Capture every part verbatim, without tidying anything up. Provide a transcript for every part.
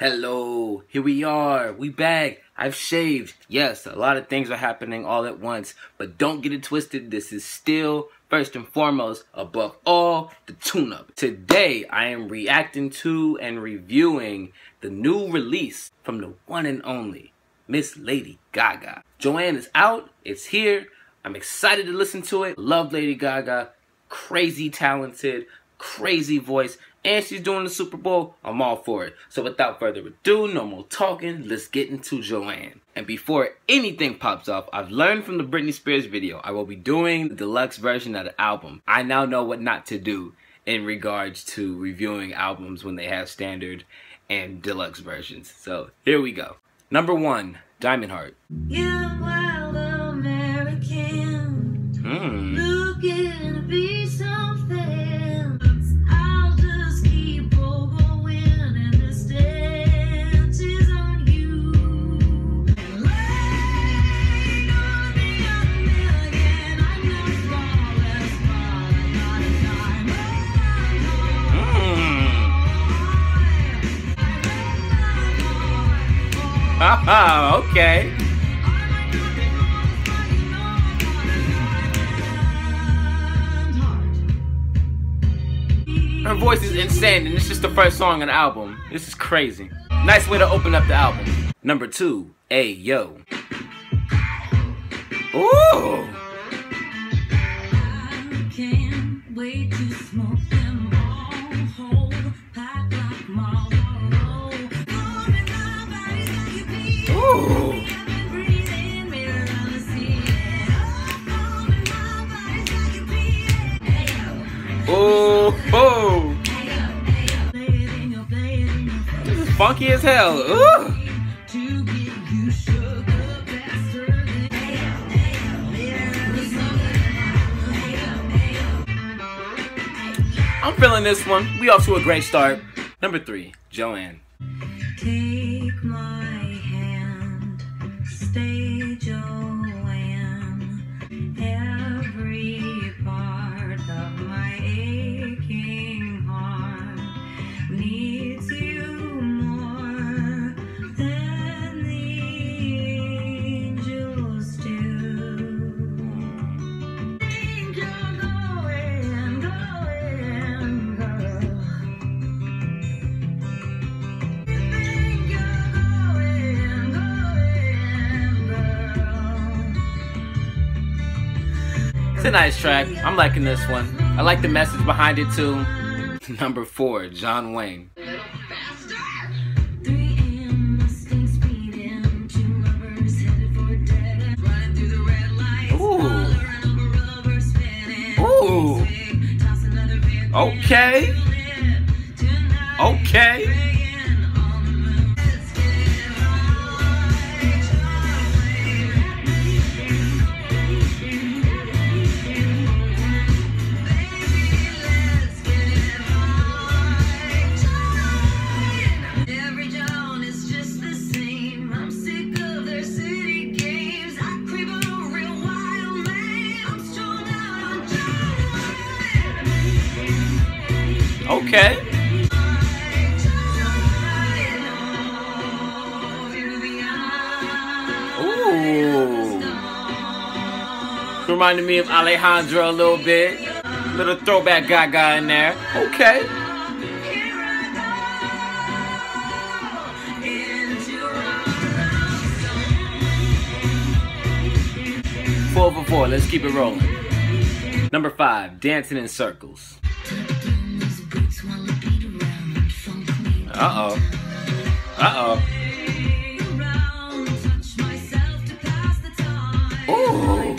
Hello, here we are, we back, I've shaved. Yes, a lot of things are happening all at once, but don't get it twisted, this is still, first and foremost, above all, the tune-up. Today, I am reacting to and reviewing the new release from the one and only Miss Lady Gaga. Joanne is out, it's here, I'm excited to listen to it. Love Lady Gaga, crazy talented, crazy voice, and she's doing the Super Bowl. I'm all for it. So without further ado, no more talking, let's get into Joanne. And before anything pops up, I've learned from the Britney Spears video, I will be doing the deluxe version of the album. I now know what not to do in regards to reviewing albums when they have standard and deluxe versions. So here we go. Number one, Diamond Heart. You're wild American. Hmm. Looking to be something. I'll just keep on going, and the stench is on you. And laying on the young million, I know fall as far, not a diamond. Haha, okay. Her voice is insane, and it's just the first song on the album. This is crazy. Nice way to open up the album. Number two, Ayo. Ooh! I can't wait to smoke them all whole, pack like Marlboro. Ooh! Oh, oh! This is funky as hell. Ooh! I'm feeling this one. We off to a great start. Number three, Joanne. Take my hand, stay Joanne. Every part of my aching heart needs you more than the angels do. Think you're going, going, girl. Think you're going, going, girl. It's a nice track. I'm liking this one. I like the message behind it too. Number four, John Wayne. three A M Mustang speeding, two lovers headed for dead. Running through the red lights, Ooh. all around a rubber spinning. Ooh. Toss another vehicle. Okay. Tonight, Okay. praying on the moon. Let's get right. Every dawn is just the same. I'm sick of their city games. I crave a real wild man. I'm strung out on joy. Okay. Ooh. Reminded me of Alejandro a little bit. Little throwback Gaga in there. Okay. Four for four. Let's keep it rolling. Number five, Dancing in Circles. Uh-oh. Uh-oh. Ooh.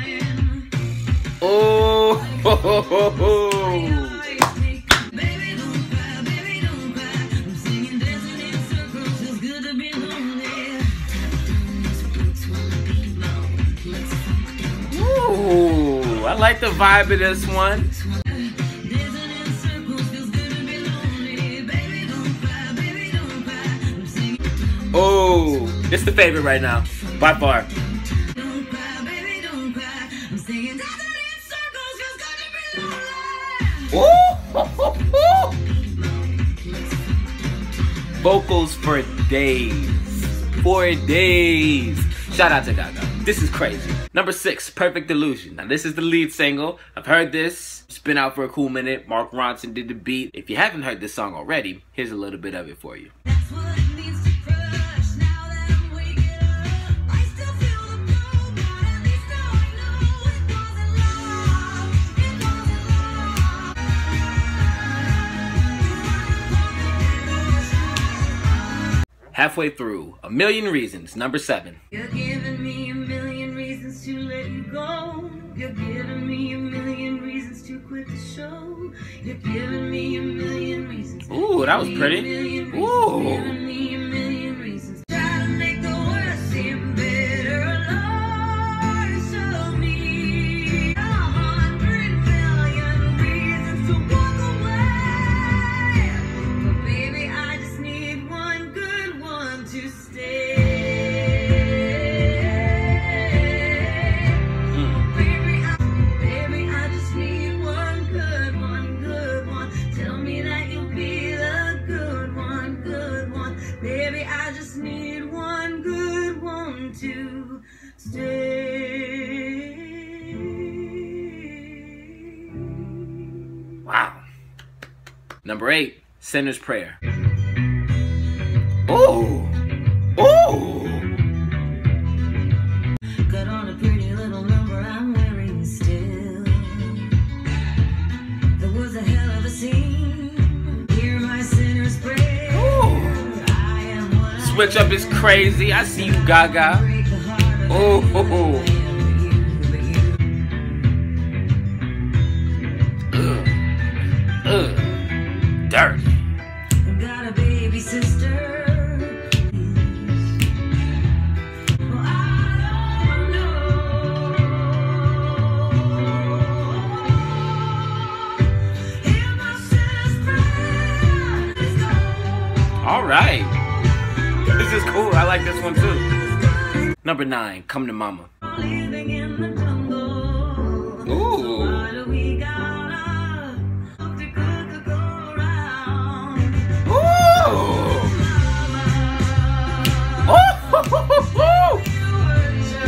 Oh. Ho, ho, ho, ho. Ooh, I like the vibe of this one. Oh, this is the favorite right now, by far. Ooh. vocals for days. For days. Shout out to Gaga. This is crazy. Number six, Perfect Illusion. Now this is the lead single. I've heard this. It's been out for a cool minute. Mark Ronson did the beat. If you haven't heard this song already, here's a little bit of it for you. That's what it means to crush. Now that I'm waking up, I still feel the pull, but at least now I know it wasn't love. It wasn't love. Halfway through, A Million Reasons, number seven. You're giving me a million reasons to let you go. You're giving me a million reasons to quit the show. You're giving me a million reasons. Ooh, that was pretty. Ooh. Giving me a million reasons. Try to make the worst seem better. Lord, show me a hundred million reasons to walk away. But baby, I just need one good one to stay. Baby, I, baby, I just need one good one, good one. Tell me that you'll be the good one, good one. Baby, I just need one good one to stay. Wow. Number eight, Sinner's Prayer. Ooh. Ooh. Got on a pretty little number I'm wearing still. It was a hell of a scene. Hear my sinner's prayer. Ooh. I am what I Switch up is crazy. I see you, Gaga. break the heart of Ooh. Ugh. Ugh. Dirty. got a baby sister. Well, I don't know. Hear my sinner's prayer. Let's go. All right. This is cool. I like this one too. Number nine, Come to Mama. Living in the jungle. Ooh. Why do we gotta have to go, go, go round? Ooh. Ooh. You were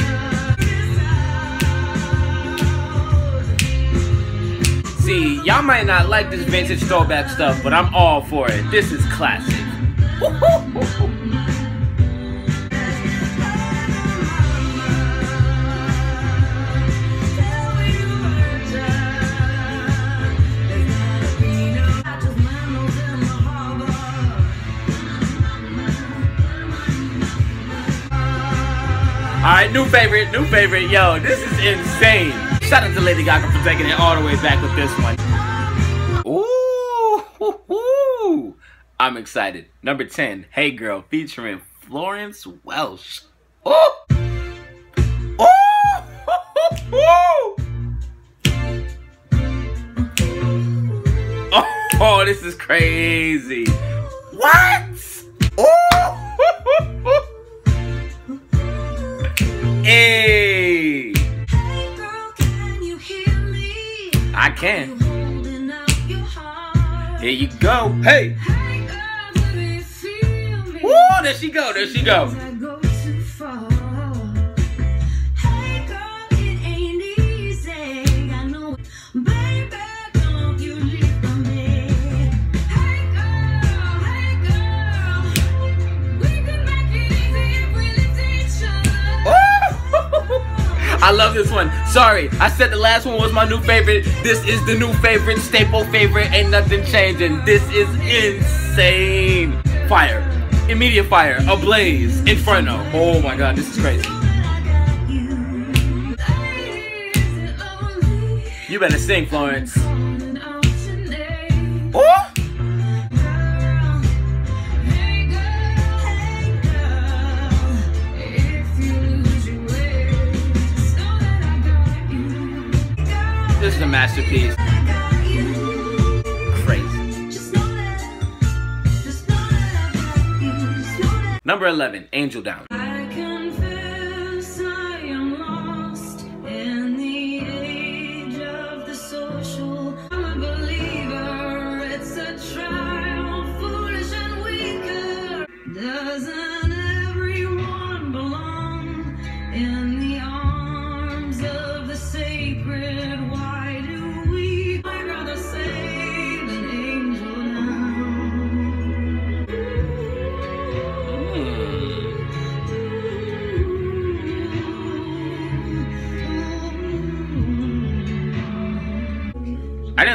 just See, y'all might not like this vintage throwback stuff, but I'm all for it. This is classic. All right, new favorite, new favorite. Yo, this is insane. Shout out to Lady Gaga for taking it all the way back with this one. Ooh, hoo, hoo. I'm excited. Number ten, Hey Girl, featuring Florence Welch. Ooh. Ooh, hoo, hoo, hoo. Oh, oh, this is crazy. What? Ooh. Hey. Hey girl, can you hear me? I can. Holding out your heart. Here you go. Hey. Hey girl, do you feel me? Woo, there she go. There she go. I go too far. Hey girl, it ain't easy. I know it. Baby, don't you leave me. Hey girl, hey girl. We can make it easy if we lift each other. I love this one. Sorry, I said the last one was my new favorite. This is the new favorite, staple favorite. Ain't nothing changing. This is insane. Fire. Immediate fire. Ablaze. Inferno. Oh my god, this is crazy. You better sing, Florence. Oh! This is a masterpiece. Crazy. Number eleven, Angel Down. I confess I am lost in the age of the social. I'm a believer, it's a trial, foolish and weaker.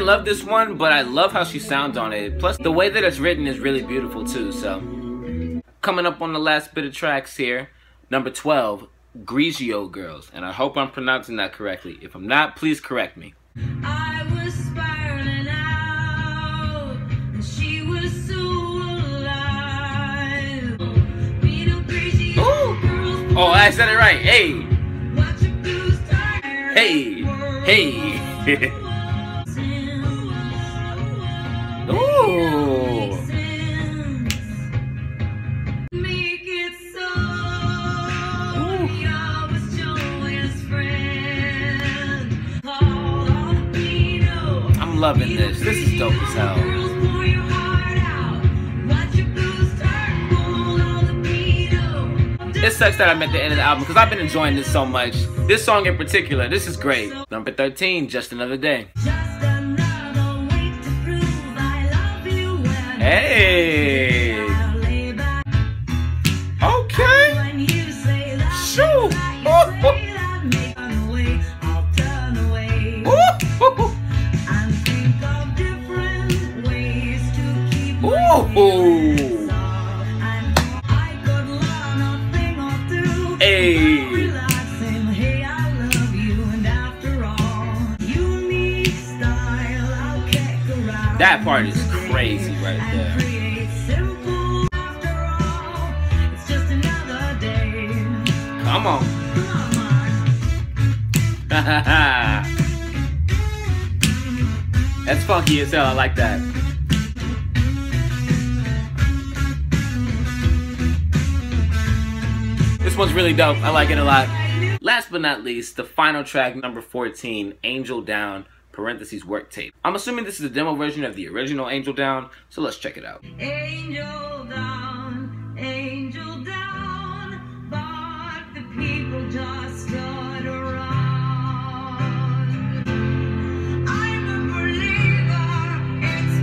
didn't love this one, but I love how she sounds on it. Plus, the way that it's written is really beautiful too, so. Coming up on the last bit of tracks here, number twelve, Grigio Girls. And I hope I'm pronouncing that correctly. If I'm not, please correct me. I was spiraling out, and she was so alive. Being a crazy Ooh. girl. Oh, I said it right. Hey. Watch your blues start. Hey. Hey. Ooh. Make it so. I was Joanne's friend. All the Pino. I'm loving this. This is dope as hell. Girls, pour your heart out. Watch your blues start. All the Pino. It sucks that I'm at the end of the album because I've been enjoying this so much. This song in particular, this is great. Number thirteen, Just Another Day. Just another way to prove I love you when Hey. I lay back. Okay. When you say that, Shoo. that you Oh, say that, make me away, I'll turn away Ooh. and think of different ways to keep my Ooh. feelings off. And I could learn a thing or two Hey. about relaxing. Hey, I love you, and after all, unique style, I'll kick around. That part is crazy right And there. create simple after all. It's just another day. Come on. Come on. That's funky as hell. I like that. This one's really dope. I like it a lot. Last but not least, the final track, number fourteen, Angel Down, parentheses work tape. I'm assuming this is a demo version of the original Angel Down, so let's check it out. Angel down, angel down, but the people just stood around. I'm a believer, it's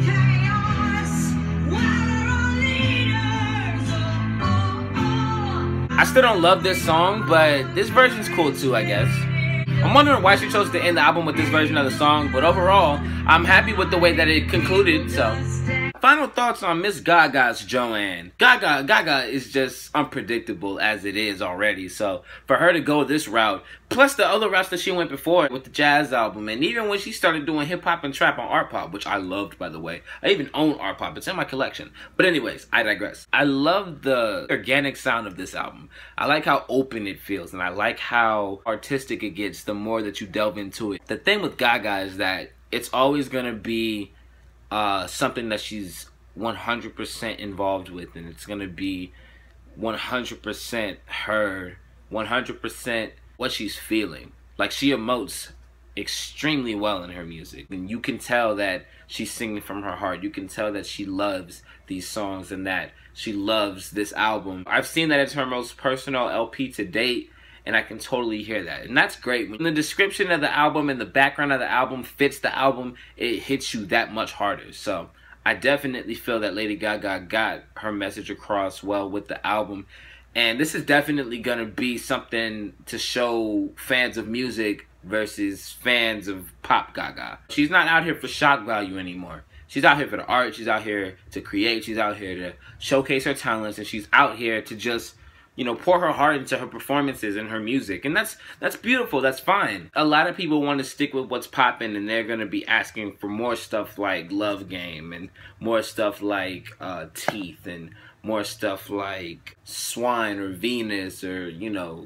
chaos. Where are leaders? Oh, oh, oh. I still don't love this song, but this version's cool too, I guess. I'm wondering why she chose to end the album with this version of the song, but overall, I'm happy with the way that it concluded, so. Final thoughts on Miss Gaga's Joanne. Gaga, Gaga is just unpredictable as it is already, so for her to go this route, plus the other routes that she went before with the jazz album, and even when she started doing hip hop and trap on Art Pop, which I loved, by the way. I even own Art Pop, it's in my collection. But anyways, I digress. I love the organic sound of this album. I like how open it feels, and I like how artistic it gets the more that you delve into it. The thing with Gaga is that it's always gonna be uh, something that she's one hundred percent involved with, and it's gonna be one hundred percent her, one hundred percent what she's feeling. Like, she emotes extremely well in her music, and you can tell that she's singing from her heart. You can tell that she loves these songs and that she loves this album. I've seen that it's her most personal L P to date, and I can totally hear that, and that's great. When the description of the album and the background of the album fits the album, it hits you that much harder. So I definitely feel that Lady Gaga got her message across well with the album, and this is definitely gonna be something to show fans of music versus fans of pop Gaga. She's not out here for shock value anymore. She's out here for the art, she's out here to create, she's out here to showcase her talents, and she's out here to just, you know, pour her heart into her performances and her music. And that's that's beautiful, that's fine. A lot of people want to stick with what's popping, and they're going to be asking for more stuff like Love Game, and more stuff like uh, Teeth, and more stuff like Swine or Venus, or, you know,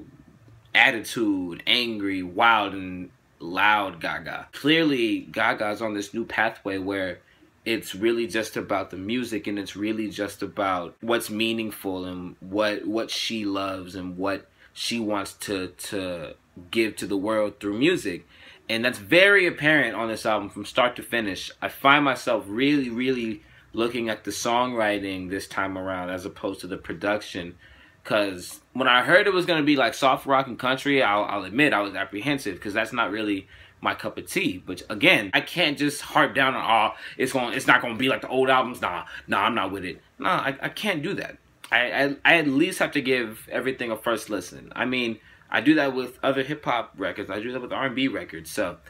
Attitude, Angry, Wild, and Loud Gaga. Clearly, Gaga's on this new pathway where it's really just about the music, and it's really just about what's meaningful and what what she loves and what she wants to to give to the world through music. And that's very apparent on this album from start to finish. I find myself really, really looking at the songwriting this time around as opposed to the production. Because when I heard it was going to be like soft rock and country, I'll, I'll admit I was apprehensive, because that's not really my cup of tea. But again, I can't just harp down on, oh, it's going, it's not going to be like the old albums. Nah, nah, I'm not with it. Nah, I, I can't do that. I, I, I at least have to give everything a first listen. I mean, I do that with other hip hop records. I do that with R and B records. So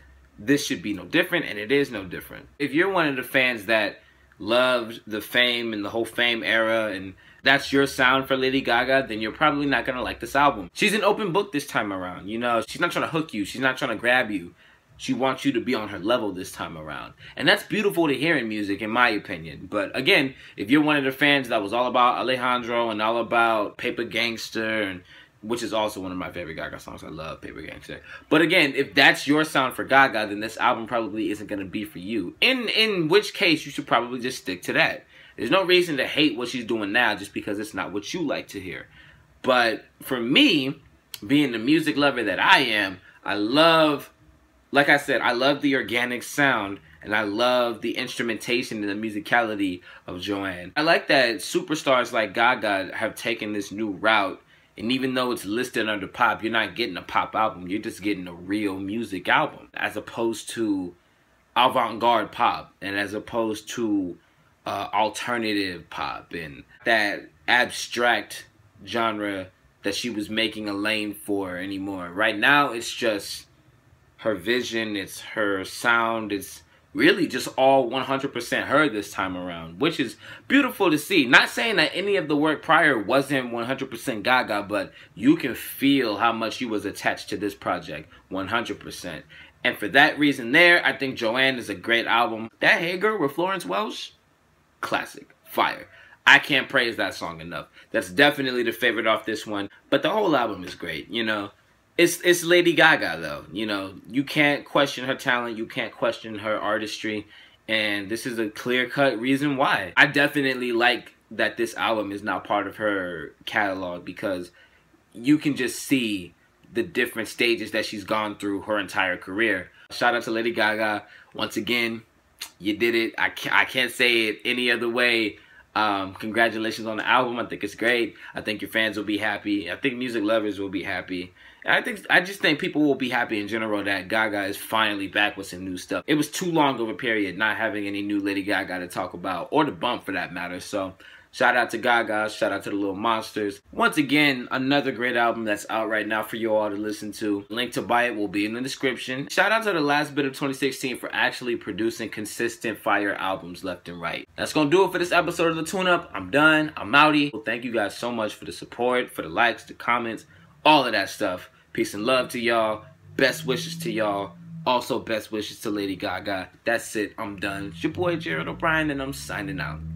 this should be no different, and it is no different. If you're one of the fans that loved the Fame and the whole Fame era, and that's your sound for Lady Gaga, then you're probably not gonna like this album. She's an open book this time around, you know? She's not trying to hook you. She's not trying to grab you. She wants you to be on her level this time around. And that's beautiful to hear in music, in my opinion. But again, if you're one of the fans that was all about Alejandro and all about Paper Gangster, and which is also one of my favorite Gaga songs. I love Paper Gangster. But again, if that's your sound for Gaga, then this album probably isn't going to be for you. In, in which case, you should probably just stick to that. There's no reason to hate what she's doing now just because it's not what you like to hear. But for me, being the music lover that I am, I love, like I said, I love the organic sound, and I love the instrumentation and the musicality of Joanne. I like that superstars like Gaga have taken this new route, and even though it's listed under pop, you're not getting a pop album, you're just getting a real music album, as opposed to avant-garde pop, and as opposed to uh, alternative pop, and that abstract genre that she was making a lane for anymore. Right now, it's just her vision, it's her sound, it's really just all one hundred percent her this time around, which is beautiful to see. Not saying that any of the work prior wasn't one hundred percent Gaga, but you can feel how much she was attached to this project, one hundred percent. And for that reason there, I think Joanne is a great album. That Hey Girl with Florence Welch, classic, fire. I can't praise that song enough. That's definitely the favorite off this one, but the whole album is great, you know. It's, it's Lady Gaga, though. You know, you can't question her talent. You can't question her artistry. And this is a clear-cut reason why. I definitely like that this album is now part of her catalog, because you can just see the different stages that she's gone through her entire career. Shout out to Lady Gaga. Once again, you did it. I can't, I can't say it any other way. Um, congratulations on the album. I think it's great. I think your fans will be happy. I think music lovers will be happy. And I think I just think people will be happy in general that Gaga is finally back with some new stuff. It was too long of a period not having any new Lady Gaga to talk about, or to bump for that matter. So shout out to Gaga, shout out to the Little Monsters. Once again, another great album that's out right now for you all to listen to. Link to buy it will be in the description. Shout out to the last bit of twenty sixteen for actually producing consistent fire albums left and right. That's gonna do it for this episode of The Tune Up. I'm done. I'm outie. Well, thank you guys so much for the support, for the likes, the comments, all of that stuff. Peace and love to y'all. Best wishes to y'all. Also, best wishes to Lady Gaga. That's it. I'm done. It's your boy, Gerald O'Brien, and I'm signing out.